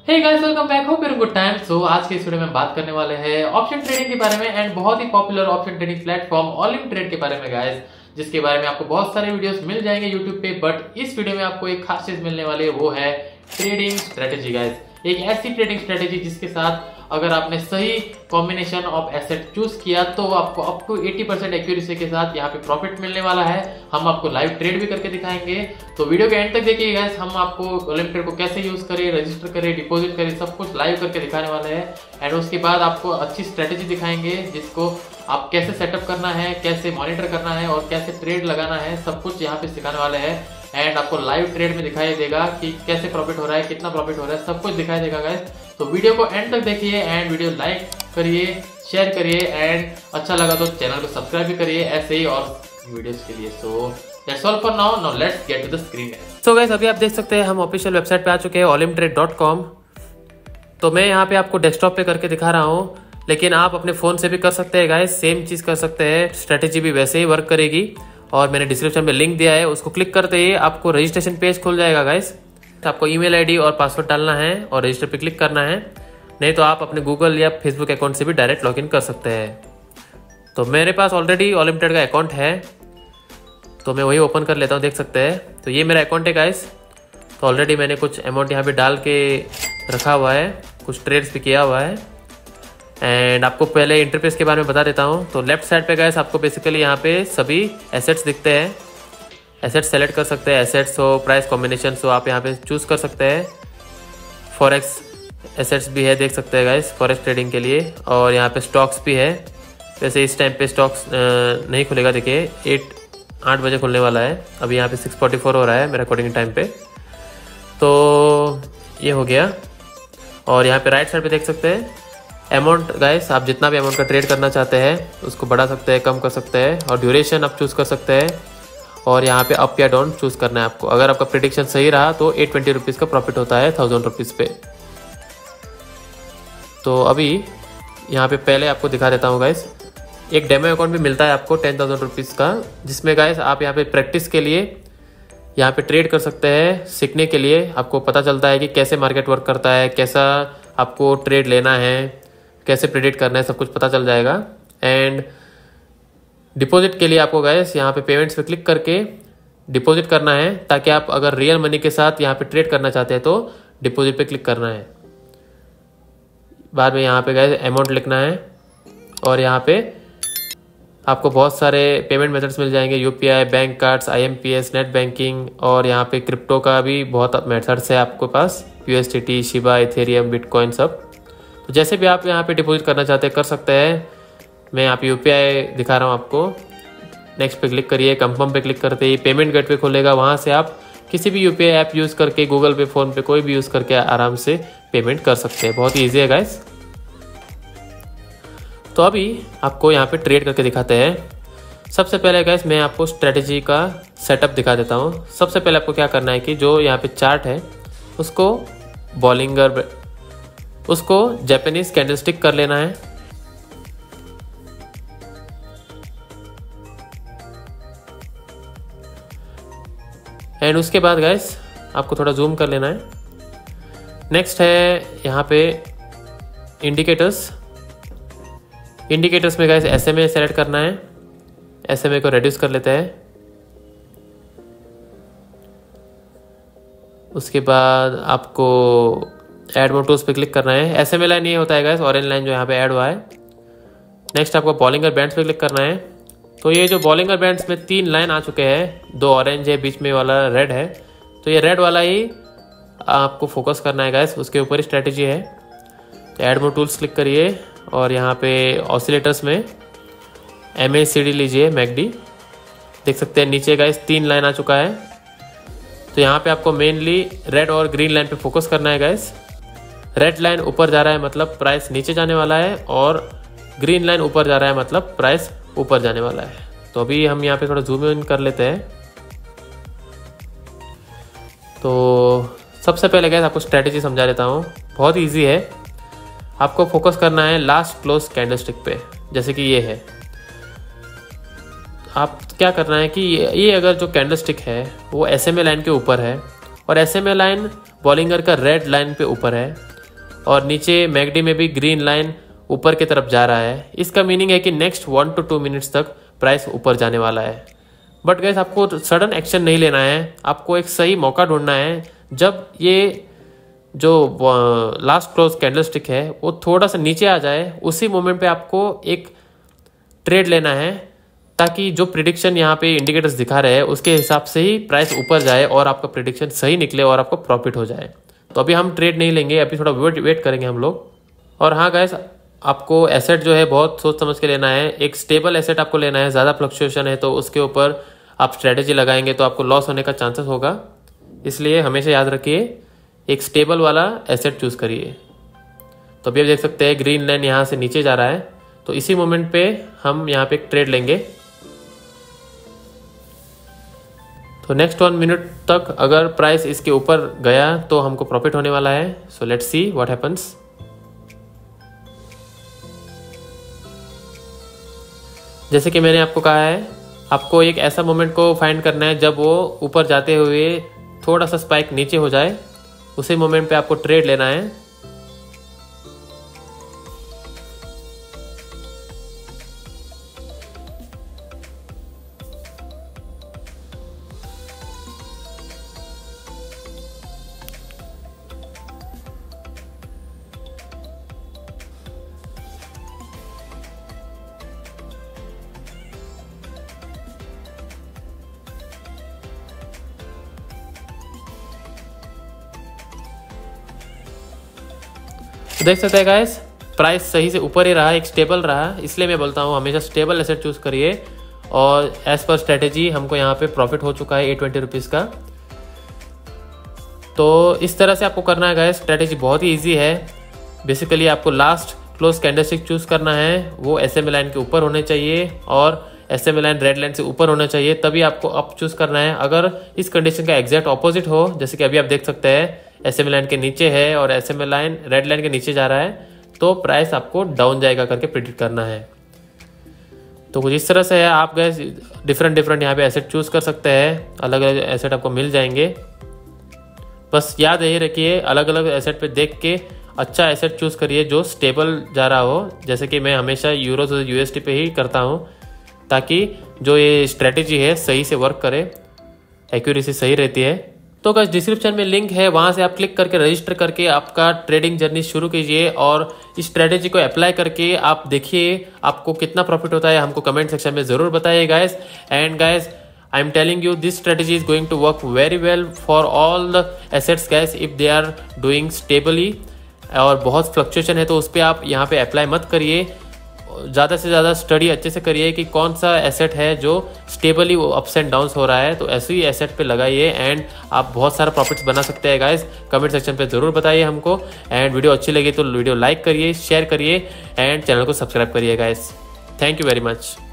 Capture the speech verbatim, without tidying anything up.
Hey guys, welcome back. Hope you good time. So आज के इस वीडियो में बात करने वाले हैं ऑप्शन ट्रेडिंग के बारे में एंड बहुत ही popular option trading platform Olymp Trade के बारे में गाइस, जिसके बारे में आपको बहुत सारे वीडियोस मिल जाएंगे यूट्यूब पे। बट इस वीडियो में आपको एक खास चीज मिलने वाली है, वो है ट्रेडिंग स्ट्रेटेजी गाइस। एक ऐसी ट्रेडिंग स्ट्रेटेजी जिसके साथ अगर आपने सही कॉम्बिनेशन ऑफ एसेट चूज किया तो आपको अप टू अस्सी परसेंट एक्यूरेसी के साथ यहाँ पे प्रॉफिट मिलने वाला है। हम आपको लाइव ट्रेड भी करके दिखाएंगे, तो वीडियो के एंड तक देखिए गाइस। हम आपको ऑलिम ट्रेड को कैसे यूज करें, रजिस्टर करें, डिपॉजिट करें, सब कुछ लाइव करके दिखाने वाले हैं। एंड उसके बाद आपको अच्छी स्ट्रेटेजी दिखाएंगे जिसको आप कैसे सेटअप करना है, कैसे मॉनिटर करना है और कैसे ट्रेड लगाना है, सब कुछ यहाँ पे सिखाने वाले हैं। एंड आपको लाइव ट्रेड में दिखाई देगा कि कैसे प्रॉफिट हो रहा है, कितना प्रॉफिट हो रहा है, सब कुछ दिखाई देगा गाइस। तो वीडियो को एंड तक देखिए एंड वीडियो लाइक करिए, शेयर करिए एंड अच्छा लगा तो चैनल को सब्सक्राइब भी करिए ऐसे ही और वीडियोस के लिए। So that's all for now. Now let's get to the screen. So guys, अभी आप देख सकते हैं हम ऑफिशियल वेबसाइट पे आ चुके हैं ऑलिम ट्रेड डॉट कॉम। तो मैं यहाँ पे आपको डेस्कटॉप पे करके दिखा रहा हूँ, लेकिन आप अपने फोन से भी कर सकते हैं गाइस। सेम चीज कर सकते हैं, स्ट्रेटेजी भी वैसे ही वर्क करेगी। और मैंने डिस्क्रिप्शन में लिंक दिया है, उसको क्लिक करते ही आपको रजिस्ट्रेशन पेज खुल जाएगा गाइस। आपको ईमेल आईडी और पासवर्ड डालना है और रजिस्टर पे क्लिक करना है, नहीं तो आप अपने गूगल या फेसबुक अकाउंट से भी डायरेक्ट लॉगिन कर सकते हैं। तो मेरे पास ऑलरेडी ऑलिम ट्रेड का अकाउंट है, तो मैं वही ओपन कर लेता हूँ, देख सकते हैं। तो ये मेरा अकाउंट है गाइस। तो ऑलरेडी मैंने कुछ अमाउंट यहाँ पे डाल के रखा हुआ है, कुछ ट्रेड्स भी किया हुआ है। एंड आपको पहले इंटरफेस के बारे में बता देता हूँ। तो लेफ्ट साइड पे गाइस आपको बेसिकली यहाँ पे सभी एसेट्स दिखते हैं। एसेट्स सेलेक्ट कर सकते हैं, एसेट्स हो, प्राइस कॉम्बिनेशन हो, आप यहाँ पे चूज कर सकते हैं। फॉरेक्स एसेट्स भी है, देख सकते हैं गाइस, फॉरेक्स ट्रेडिंग के लिए। और यहाँ पे स्टॉक्स भी है। वैसे इस टाइम पे स्टॉक्स नहीं खुलेगा, देखिए एट आठ बजे खुलने वाला है। अभी यहाँ पे सिक्स फोर्टी फोर हो रहा है मेरा अकॉर्डिंग टाइम पे। तो ये हो गया। और यहाँ पे राइट साइड पे देख सकते हैं अमाउंट गाइस। आप जितना भी अमाउंट का ट्रेड करना चाहते हैं उसको बढ़ा सकते हैं, कम कर सकते हैं। और ड्यूरेशन आप चूज़ कर सकते हैं। और यहाँ पे अप या डाउन चूज़ करना है आपको। अगर आपका प्रेडिक्शन सही रहा तो एट ट्वेंटी रुपीज़ का प्रॉफिट होता है थाउजेंड रुपीज़ पे। तो अभी यहाँ पे पहले आपको दिखा देता हूँ गाइस। एक डेमो अकाउंट भी मिलता है आपको टेन थाउजेंड रुपीज़ का, जिसमें गाइस आप यहाँ पे प्रैक्टिस के लिए यहाँ पे ट्रेड कर सकते हैं। सीखने के लिए आपको पता चलता है कि कैसे मार्केट वर्क करता है, कैसा आपको ट्रेड लेना है, कैसे प्रेडिक्ट करना है, सब कुछ पता चल जाएगा। एंड डिपॉजिट के लिए आपको गाइस यहाँ पे पेमेंट्स पे क्लिक करके डिपॉजिट करना है, ताकि आप अगर रियल मनी के साथ यहाँ पे ट्रेड करना चाहते हैं तो डिपॉजिट पे क्लिक करना है। बाद में यहाँ पे गाइस अमाउंट लिखना है और यहाँ पे आपको बहुत सारे पेमेंट मेथड्स मिल जाएंगे, UPI, bank cards, IMPS, net banking. और यहाँ पे क्रिप्टो का भी बहुत मेथड्स है आपके पास, यूएसडीटी, शिबा, इथेरियम, बिटकॉइन सब। तो जैसे भी आप यहाँ पे डिपॉजिट करना चाहते हैं कर सकते हैं। मैं यहाँ पे यूपीआई दिखा रहा हूँ आपको। नेक्स्ट पे क्लिक करिए, कंफर्म पे क्लिक करते ही पेमेंट गेटवे खुलेगा। वहाँ से आप किसी भी यूपीआई ऐप यूज़ करके, गूगल पे, फ़ोन पे, कोई भी यूज़ करके आराम से पेमेंट कर सकते हैं। बहुत ही ईजी है गाइस। तो अभी आपको यहाँ पे ट्रेड करके दिखाते हैं। सबसे पहले गाइस मैं आपको स्ट्रेटेजी का सेटअप दिखा देता हूँ। सबसे पहले आपको क्या करना है कि जो यहाँ पे चार्ट है उसको बॉलिंगर, उसको जापानीज कैंडलस्टिक कर लेना है। एंड उसके बाद गाइस आपको थोड़ा जूम कर लेना है। नेक्स्ट है यहाँ पे इंडिकेटर्स। इंडिकेटर्स में गाइस एसएमए सेलेक्ट करना है। एसएमए को रिड्यूस कर लेते हैं। उसके बाद आपको ऐड मोर टूल्स पे क्लिक करना है। एसएमए लाइन ये होता है गाइस, ऑरेंज लाइन जो यहाँ पे ऐड हुआ है। नेक्स्ट आपको बॉलिंगर बैंड्स पे क्लिक करना है। तो ये जो बॉलिंगर बैंड्स में तीन लाइन आ चुके हैं, दो ऑरेंज है, बीच में वाला रेड है। तो ये रेड वाला ही आपको फोकस करना है गाइस, उसके ऊपर ही स्ट्रेटेजी है। तो ऐड मोर टूल्स क्लिक करिए और यहाँ पे ऑसिलेटर्स में एम ए सी डी लीजिए, मैकडी। देख सकते हैं नीचे गाइस तीन लाइन आ चुका है। तो यहाँ पे आपको मेनली रेड और ग्रीन लाइन पे फोकस करना है गाइस। रेड लाइन ऊपर जा रहा है मतलब प्राइस नीचे जाने वाला है, और ग्रीन लाइन ऊपर जा रहा है मतलब प्राइस ऊपर जाने वाला है। तो अभी हम यहाँ पे थोड़ा जूम इन कर लेते हैं। तो सबसे पहले गाइस आपको स्ट्रेटेजी समझा देता हूँ, बहुत ईजी है। आपको फोकस करना है लास्ट क्लोज कैंडलस्टिक पे, जैसे कि ये है। आप क्या करना है कि ये अगर जो कैंडलस्टिक है वो एसएमए लाइन के ऊपर है और एसएमए लाइन बॉलिंगर का रेड लाइन पे ऊपर है, और नीचे मैकडी में भी ग्रीन लाइन ऊपर की तरफ जा रहा है। इसका मीनिंग है कि next one two two minutes तक प्राइस ऊपर जाने वाला है। बट गाइस आपको सडन एक्शन नहीं लेना है, आपको एक सही मौका ढूंढना है। जब ये जो लास्ट क्लोज कैंडलस्टिक है वो थोड़ा सा नीचे आ जाए, उसी मोमेंट पे आपको एक ट्रेड लेना है, ताकि जो प्रिडिक्शन यहाँ पे इंडिकेटर्स दिखा रहे हैं उसके हिसाब से ही प्राइस ऊपर जाए और आपका प्रिडिक्शन सही निकले और आपको प्रॉफिट हो जाए। तो अभी हम ट्रेड नहीं लेंगे, अभी थोड़ा वेट वेट करेंगे हम लोग। और हाँ गाइस, आपको एसेट जो है बहुत सोच समझ के लेना है। एक स्टेबल एसेट आपको लेना है। ज़्यादा फ्लक्चुएशन है तो उसके ऊपर आप स्ट्रेटेजी लगाएंगे तो आपको लॉस होने का चांसेस होगा, इसलिए हमेशा याद रखिए एक स्टेबल वाला एसेट चूज करिए। तो अभी आप देख सकते हैं ग्रीन लाइन यहाँ से नीचे जा रहा है, तो इसी मोमेंट पे हम यहाँ पे एक ट्रेड लेंगे। तो नेक्स्ट वन मिनट तक अगर प्राइस इसके ऊपर गया तो हमको प्रॉफिट होने वाला है। So let's see what happens. जैसे कि मैंने आपको कहा है, आपको एक ऐसा मोमेंट को फाइंड करना है जब वो ऊपर जाते हुए थोड़ा सा स्पाइक नीचे हो जाए, उसी मोमेंट पे आपको ट्रेड लेना है। तो देख सकते हैं गाइस, प्राइस सही से ऊपर ही रहा, एक स्टेबल रहा। इसलिए मैं बोलता हूँ हमेशा स्टेबल एसेट चूज करिए। और एज पर स्ट्रेटेजी हमको यहाँ पे प्रॉफिट हो चुका है एट ट्वेंटी रुपीज़ का। तो इस तरह से आपको करना है गाइस। स्ट्रेटेजी बहुत ही ईजी है। बेसिकली आपको लास्ट क्लोज कैंडलस्टिक चूज करना है, वो एस एम ए लाइन के ऊपर होने चाहिए और S M A line red line से ऊपर होना चाहिए, तभी आपको अप चूज करना है। अगर इस कंडीशन का एग्जैक्ट ऑपोजिट हो, जैसे कि अभी आप देख सकते हैं एस एम ए लाइन के नीचे है और S M A line red line के नीचे जा रहा है, तो प्राइस आपको डाउन जाएगा करके प्रिडिक्ट करना है। तो कुछ इस तरह से है। आप गए डिफरेंट डिफरेंट यहाँ पे एसेट चूज कर सकते हैं, अलग अलग एसेट आपको मिल जाएंगे। बस याद यही रखिए, अलग अलग एसेट पे देख के अच्छा एसेट चूज करिए जो स्टेबल जा रहा हो। जैसे कि मैं हमेशा यूरो से यूएसडी पे ही करता हूँ, ताकि जो ये स्ट्रेटेजी है सही से वर्क करे, एक्यूरेसी सही रहती है। तो गाइस डिस्क्रिप्शन में लिंक है, वहाँ से आप क्लिक करके रजिस्टर करके आपका ट्रेडिंग जर्नी शुरू कीजिए और इस स्ट्रेटेजी को अप्लाई करके आप देखिए आपको कितना प्रॉफिट होता है। हमको कमेंट सेक्शन में ज़रूर बताइए guys. And guys, I am telling you this strategy is going to work very well for all the assets guys if they are doing stably. और बहुत फ्लक्चुएशन है तो उस पर आप यहाँ पे अप्लाई मत करिए। ज़्यादा से ज़्यादा स्टडी अच्छे से करिए कि कौन सा एसेट है जो स्टेबली वो अप्स एंड डाउन्स हो रहा है, तो ऐसे ही एसेट पे लगाइए एंड आप बहुत सारा प्रॉफिट्स बना सकते हैं गाइस। कमेंट सेक्शन पे ज़रूर बताइए हमको। एंड वीडियो अच्छी लगी तो वीडियो लाइक करिए, शेयर करिए एंड चैनल को सब्सक्राइब करिए guys. Thank you very much.